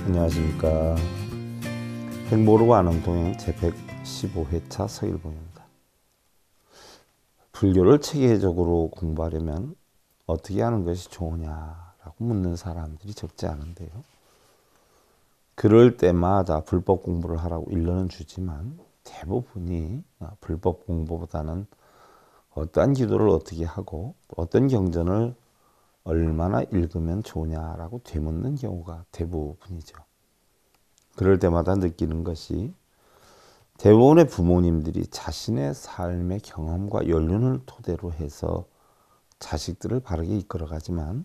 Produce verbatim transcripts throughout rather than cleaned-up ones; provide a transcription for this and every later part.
안녕하십니까. 백모르고 아는 동행 제백십오 회차 서일봉입니다. 불교를 체계적으로 공부하려면 어떻게 하는 것이 좋으냐라고 묻는 사람들이 적지 않은데요. 그럴 때마다 불법 공부를 하라고 일러는 주지만 대부분이 불법 공부보다는 어떠한 기도를 어떻게 하고 어떤 경전을 얼마나 읽으면 좋냐라고 되묻는 경우가 대부분이죠. 그럴 때마다 느끼는 것이 대부분의 부모님들이 자신의 삶의 경험과 연륜을 토대로 해서 자식들을 바르게 이끌어가지만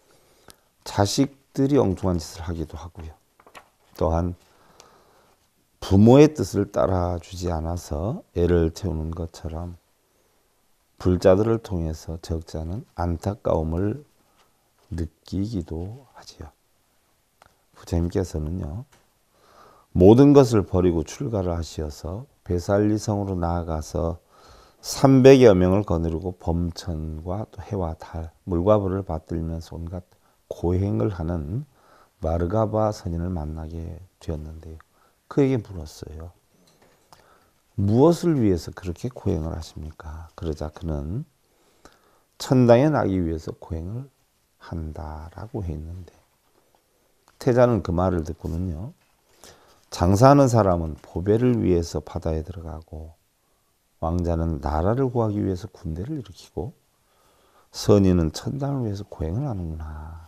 자식들이 엉뚱한 짓을 하기도 하고요. 또한 부모의 뜻을 따라주지 않아서 애를 태우는 것처럼 불자들을 통해서 적잖은 안타까움을 느끼기도 하지요. 부처님께서는요, 모든 것을 버리고 출가를 하시어서 배살리성으로 나아가서 삼백여 명을 거느리고 범천과 또 해와 달, 물과 불을 받들면서 온갖 고행을 하는 마르가바 선인을 만나게 되었는데요. 그에게 물었어요. 무엇을 위해서 그렇게 고행을 하십니까? 그러자 그는 천당에 나기 위해서 고행을 한다라고 했는데, 태자는 그 말을 듣고는요, 장사하는 사람은 보배를 위해서 바다에 들어가고 왕자는 나라를 구하기 위해서 군대를 일으키고 선인은 천당을 위해서 고행을 하는구나.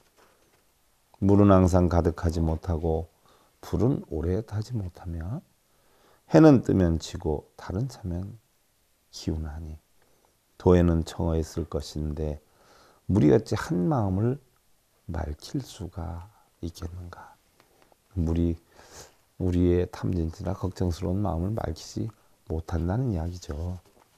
물은 항상 가득하지 못하고 불은 오래 타지 못하며 해는 뜨면 지고 달은 차면 기운하니 도에는 청어에 쓸 것인데 물이 어찌 한 마음을 맑힐 수가 있겠는가. 물이 우리의 탐진치나 걱정스러운 마음을 맑히지 못한다는 이야기죠.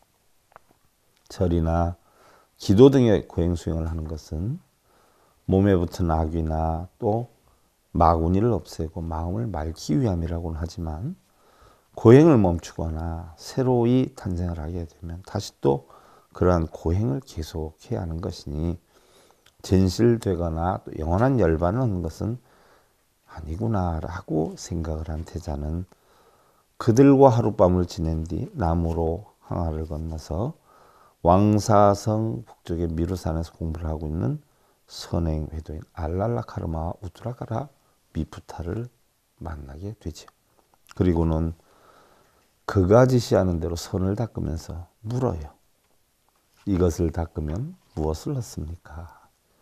절이나 기도 등의 고행 수행을 하는 것은 몸에 붙은 악귀나 또 마구니를 없애고 마음을 맑히기 위함이라고는 하지만 고행을 멈추거나 새로이 탄생을 하게 되면 다시 또 그러한 고행을 계속해야 하는 것이니 진실되거나 또 영원한 열반을 얻는 것은 아니구나라고 생각을 한 태자는 그들과 하룻밤을 지낸 뒤 남으로 항하를 건너서 왕사성 북쪽의 미루산에서 공부를 하고 있는 선행 회도인 알랄라카르마와 우뚜라카라 미푸타를 만나게 되죠. 그리고는 그가 지시하는 대로 선을 닦으면서 물어요. 이것을 닦으면 무엇을 얻습니까?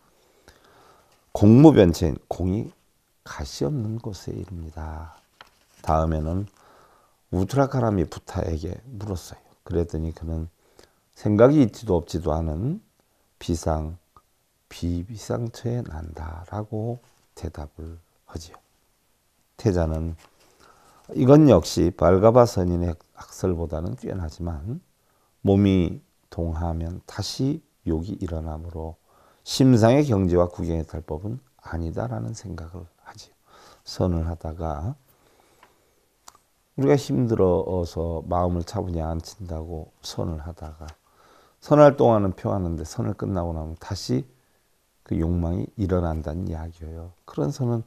공무변체인 공이 가시 없는 곳에 이릅니다. 다음에는 우트라카라 미푸타에게 물었어요. 그랬더니 그는 생각이 있지도 없지도 않은 비상, 비비상처에 난다라고 대답을 하지요. 태자는 이건 역시 발가바 선인의 학설보다는 뛰어나지만 몸이 동하면 다시 욕이 일어나므로 심상의 경지와 구경에 탈 법은 아니다라는 생각을 하지요. 선을 하다가 우리가 힘들어서 마음을 차분히 앉힌다고 선을 하다가 선할 동안은 표하는데 선을 끝나고 나면 다시 그 욕망이 일어난다는 이야기예요. 그런 선은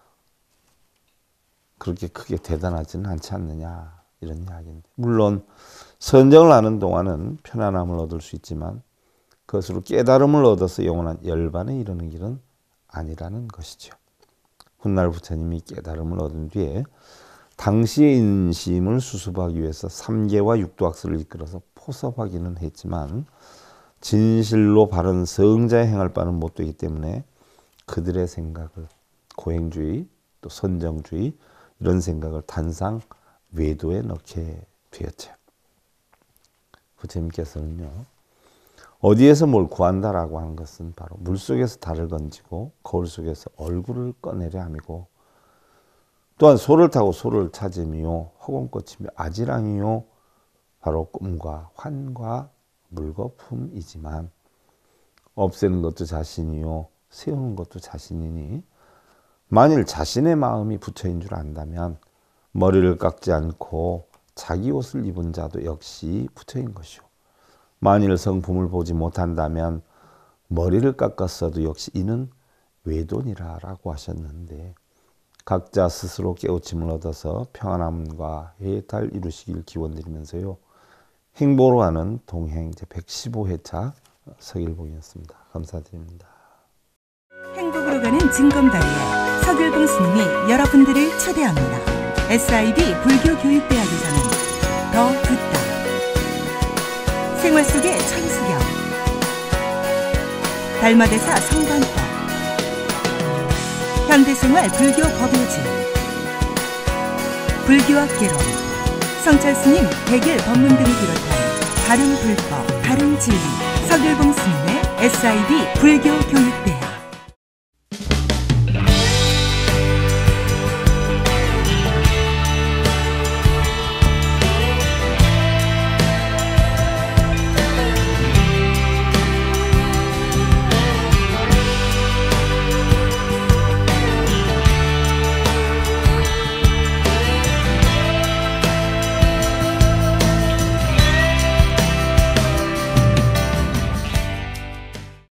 그렇게 크게 대단하지는 않지 않느냐 이런 이야기인데, 물론 선정을 하는 동안은 편안함을 얻을 수 있지만 그것으로 깨달음을 얻어서 영원한 열반에 이르는 길은 아니라는 것이죠. 훗날 부처님이 깨달음을 얻은 뒤에 당시의 인심을 수습하기 위해서 삼계와 육도학설을 이끌어서 포섭하기는 했지만 진실로 바른 성자의 행할 바는 못 되기 때문에 그들의 생각을 고행주의 또 선정주의 이런 생각을 단상 외도에 넣게 되었죠. 부처님께서는요, 어디에서 뭘 구한다라고 하는 것은 바로 물속에서 달을 건지고 거울 속에서 얼굴을 꺼내려 함이고, 또한 소를 타고 소를 찾음이요 허공꽃이며 아지랑이요 바로 꿈과 환과 물거품이지만 없애는 것도 자신이요 세우는 것도 자신이니 만일 자신의 마음이 부처인 줄 안다면 머리를 깎지 않고 자기 옷을 입은 자도 역시 부처인 것이요, 만일 성품을 보지 못한다면 머리를 깎았어도 역시 이는 외돈이라고 하셨는데, 각자 스스로 깨우침을 얻어서 평안함과 해탈 이루시길 기원드리면서요. 행보로 가는 동행 백십오 회차 서길봉이었습니다. 감사드립니다. 행복으로 가는 진검다리에 서길봉 스님이 여러분들을 초대합니다. 에스아이비 불교교육대학에서는 더 듣다, 생활 속의 천수경, 달마대사 성관법, 현대생활 불교 법요지, 불교학 개론, 성찰스님 백일 법문 등을 비롯한 다른 불법, 다른 진리, 서길봉 스님의 에스아이비 불교교육대학.